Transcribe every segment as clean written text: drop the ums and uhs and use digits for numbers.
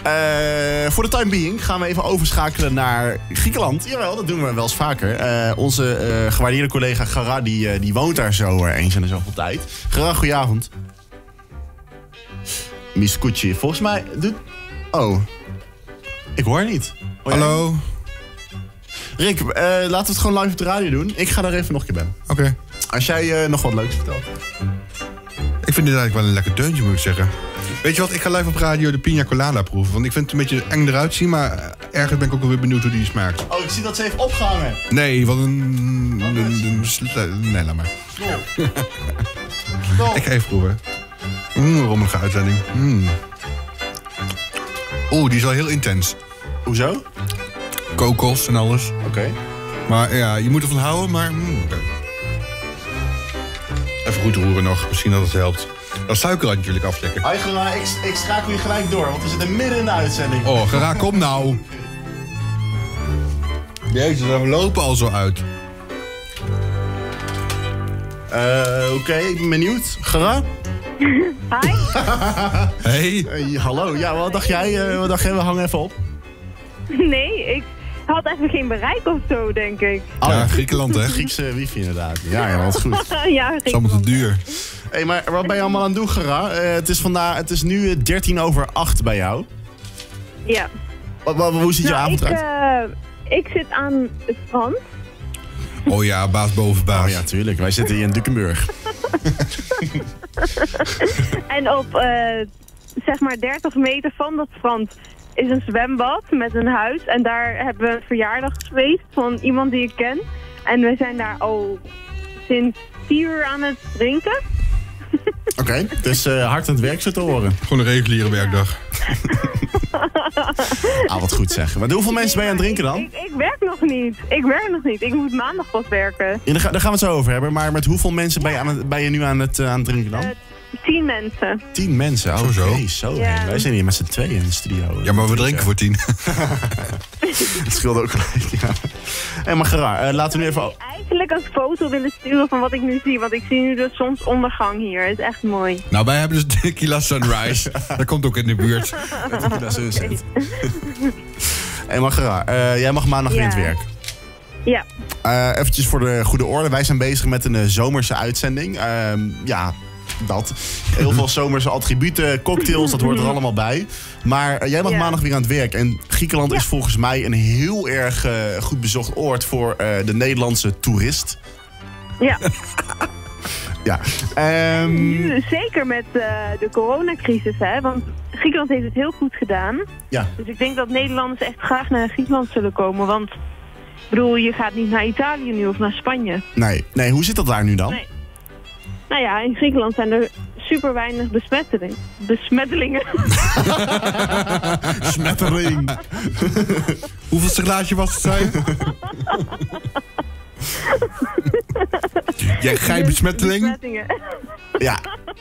Voor de time being gaan we even overschakelen naar Griekenland. Jawel, dat doen we wel eens vaker. Onze gewaardeerde collega Gara, die woont daar zo eens in de zoveel tijd. Gara, goedenavond. Miscucci, volgens mij doet... Oh, ik hoor niet. Hoor Hallo? Rick, laten we het gewoon live op de radio doen. Ik ga daar even nog een keer bellen. Oké. Als jij nog wat leuks vertelt. Ik vind dit eigenlijk wel een lekker deuntje, moet ik zeggen. Weet je wat, ik ga live op radio de Pina Colada proeven. Want ik vind het een beetje eng eruit zien, maar ergens ben ik ook wel weer benieuwd hoe die smaakt. Oh, ik zie dat ze heeft opgehangen. Nee, wat een... Nee, laat maar. Stop. Ik ga even proeven. Rommelige uitzending. Oeh, die is wel heel intens. Hoezo? Kokos en alles. Oké. Maar ja, je moet ervan houden, maar... oké. Even goed roeren nog, misschien dat het helpt. Dat suiker had natuurlijk aflekken. Hoi, Gara, ik schakel je gelijk door, want we zitten midden in de uitzending. Oh, Gara, kom nou. Jezus, we lopen al zo uit. Oké, ik ben benieuwd. Gara? Hi. Hey. Hallo, ja, wat dacht jij? We hangen even op. Nee, ik had even geen bereik of zo, denk ik. Oh, Ja, Griekenland, hè? Griekse wifi inderdaad. Ja, wat goed. Ja, Het is allemaal te duur. Hé, maar wat ben je allemaal aan het doen, Gara? Het is nu 8:13 bij jou. ja. Hoe ziet je avond uit? Ik zit aan het strand. Oh ja, baas boven baas. Oh ja, tuurlijk. Wij zitten hier in Dukenburg. En op, zeg maar 30 meter van dat strand is een zwembad met een huis. En daar hebben we een verjaardagsfeest van iemand die ik ken. En we zijn daar al sinds 4 uur aan het drinken. Oké, dus hard aan het werk zo te horen. Gewoon een reguliere werkdag. Ah, wat goed zeg. Maar hoeveel mensen ben je aan het drinken dan? Ik werk nog niet. Ik moet maandag pas werken. Ja, daar gaan we het zo over hebben. Maar met hoeveel mensen ben je nu aan het drinken dan? 10 mensen. 10 mensen, oké. Zo. Ja. Wij zijn hier met z'n tweeën in de studio. Ja, maar we drinken voor 10. Het scheelt ook gelijk, ja. Hey, maar Gerard, laten we nu even... Eigenlijk een foto willen sturen van wat ik nu zie. Want ik zie nu de zonsondergang hier. Het is echt mooi. Nou, wij hebben dus Tequila Sunrise. Dat komt ook in de buurt. Hey, maar Gerard, jij mag maandag weer in het werk. Ja. Eventjes voor de goede orde. Wij zijn bezig met een zomerse uitzending. Ja, dat. Heel veel zomerse attributen, cocktails, dat hoort er allemaal bij. Maar jij mag maandag weer aan het werk. En Griekenland is volgens mij een heel erg goed bezocht oord voor de Nederlandse toerist. Ja. Ja. Nu, zeker met de coronacrisis, hè. Want Griekenland heeft het heel goed gedaan. Ja. Dus ik denk dat Nederlanders echt graag naar Griekenland zullen komen. Want, ik bedoel, je gaat niet naar Italië nu of naar Spanje. Nee, hoe zit dat daar nu dan? Nee. Nou ja, in Griekenland zijn er super weinig besmettelingen. Smettering. Hoeveelste glaasje was het, zei? Jij gijbesmetteling? Besmettingen. Ja.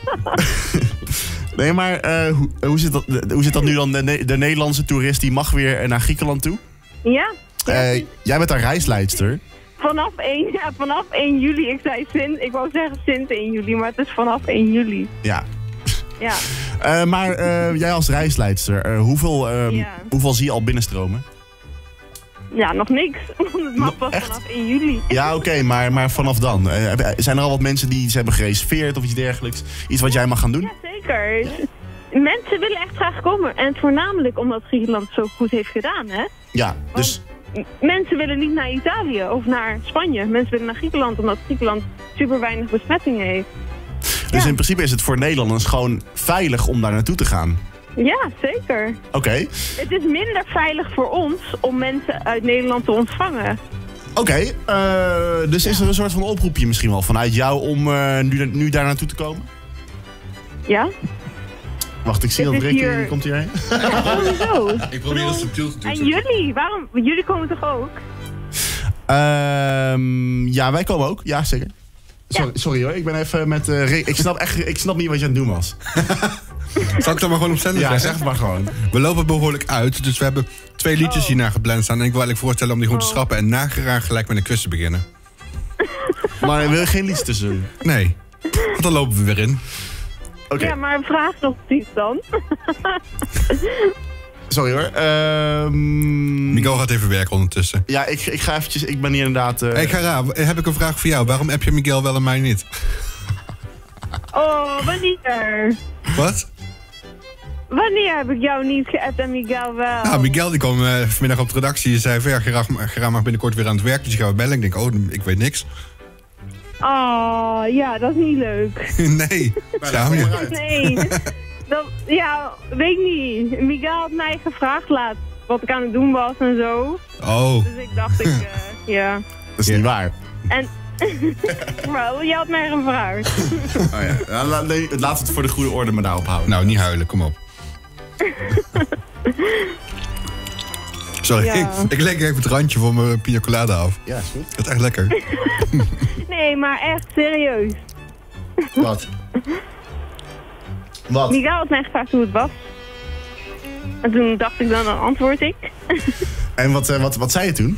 Nee, maar hoe zit dat nu dan? De Nederlandse toerist die mag weer naar Griekenland toe? Ja. Jij bent daar reisleidster. Vanaf 1 juli. Ik wou zeggen sinds 1 juli, maar het is vanaf 1 juli. Ja. Ja. Maar jij als reisleidster, hoeveel zie je al binnenstromen? Ja, nog niks. Want het mag pas echt? vanaf 1 juli. Ja, oké, maar vanaf dan? Zijn er al wat mensen die iets hebben gereserveerd of iets dergelijks? Iets wat jij mag gaan doen? Ja, zeker. Ja. Mensen willen echt graag komen. En voornamelijk omdat Griekenland het zo goed heeft gedaan, hè? Ja, dus... Mensen willen niet naar Italië of naar Spanje. Mensen willen naar Griekenland omdat Griekenland super weinig besmettingen heeft. Dus in principe is het voor Nederlanders gewoon veilig om daar naartoe te gaan? Ja, zeker. Oké. Het is minder veilig voor ons om mensen uit Nederland te ontvangen. Oké, dus is er een soort van oproepje misschien wel vanuit jou om nu daar naartoe te komen? Ja. Wacht, ik zie dat Rick hier komt hierheen. Ja, sowieso. Ik probeer dat subtiel te doen. En jullie? Jullie komen toch ook? Ja, wij komen ook. Ja, zeker. Sorry hoor, ik ben even met Rick. Ik snap niet wat je aan het doen was. Zal ik dan maar gewoon op zender Ja, zeggen? zeg het maar gewoon. We lopen behoorlijk uit, dus we hebben 2 liedjes hierna gepland staan. En ik wil eigenlijk voorstellen om die gewoon te schrappen en nageraar gelijk met een quiz te beginnen. Maar wil je geen liedjes tussen doen? Nee, want dan lopen we weer in. Oké. Ja, maar vraag nog iets dan. Sorry hoor. Miguel gaat even werken ondertussen. Ja, ik ga eventjes... Ik ben hier inderdaad... Hey Gara, heb ik een vraag voor jou. Waarom app je Miguel wel en mij niet? Oh, wanneer? Wat? Wanneer heb ik jou niet geappt en Miguel wel? Nou, Miguel die kwam vanmiddag op de redactie en zei van... Ja, Gara mag binnenkort weer aan het werk, dus je gaat bellen. Ik denk, oh, ik weet niks. Oh, ja, dat is niet leuk. Nee, samen je. Nee, weet ik niet. Miguel had mij gevraagd laatst wat ik aan het doen was en zo. Oh, Dus ik dacht, ja. Dat is niet waar. En, maar je had mij gevraagd. Oh ja. Nou, nee, laten we het voor de goede orde maar daarop houden. nou, niet huilen, kom op. Sorry, Ja. ik leg even het randje voor mijn pina colada af. Ja, is goed. Dat is echt lekker. Nee, maar echt, serieus. Wat? Wat? Miguel had mij gevraagd hoe het was. En toen dacht ik dan antwoord ik. En wat zei je toen?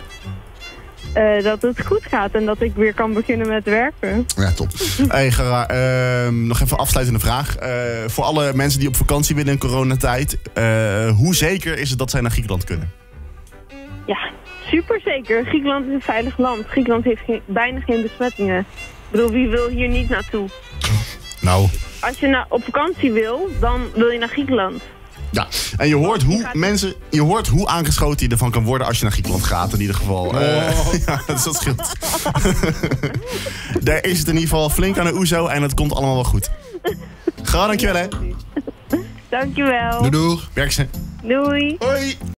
Dat het goed gaat en dat ik weer kan beginnen met werken. Ja, top. Hey, Gara, nog even een afsluitende vraag. Voor alle mensen die op vakantie willen in coronatijd, hoe zeker is het dat zij naar Griekenland kunnen? Ja, super zeker. Griekenland is een veilig land. Griekenland heeft bijna geen besmettingen. Ik bedoel, wie wil hier niet naartoe? Nou, Als je op vakantie wil, dan wil je naar Griekenland. Ja, en je hoort hoe aangeschoten je ervan kan worden als je naar Griekenland gaat, in ieder geval. Ja, dus dat scheelt. Daar is het in ieder geval flink aan de oezo en het komt allemaal wel goed. Gara, dankjewel hè. Dankjewel. doei doei. Werk ze. Doei. Hoi.